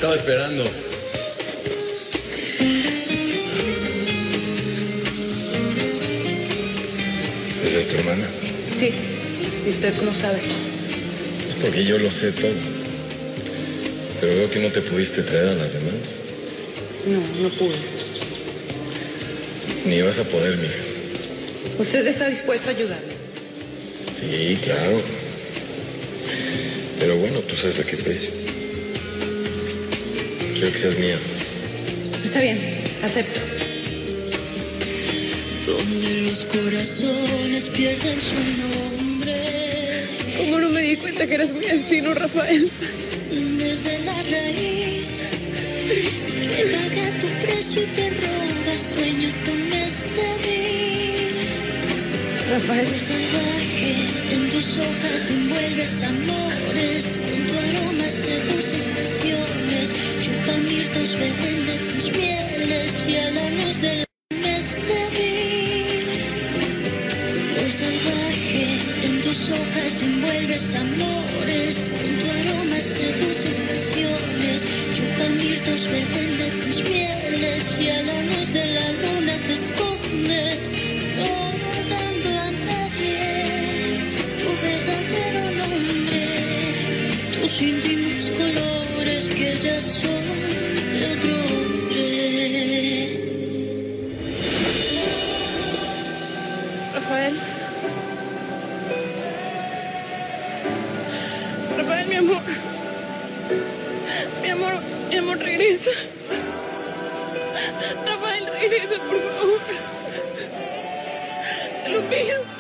estaba esperando. ¿Esa es tu hermana? Sí. ¿Y usted cómo sabe? Es porque yo lo sé todo. Pero veo que no te pudiste traer a las demás. No pude. Ni vas a poder, mija. ¿Usted está dispuesto a ayudarme? Sí, claro. Pero bueno, tú sabes a qué precio. Quiero que seas mía. Está bien, acepto. Donde los corazones pierden su nombre. ¿Cómo no me di cuenta que eras mi destino, Rafael? Desde la raíz que paga tu precio y te roba sueños de un mes débil. Rafael. Lo salvaje en tus hojas envuelves amores, con tu aroma seduces pasiones, chupan mirtos beben de tus mieles y a la luz del mes débil. Lo salvaje en tus hojas envuelves amores, con tu aroma seduces pasiones, chupan mirtos beben de tus mieles y a la luz de la luna te escondes. Verdadero nombre, tus íntimos colores que ya son de otro hombre. Rafael. Rafael, mi amor. Mi amor, regresa. Rafael, regresa, por favor. Te lo pido.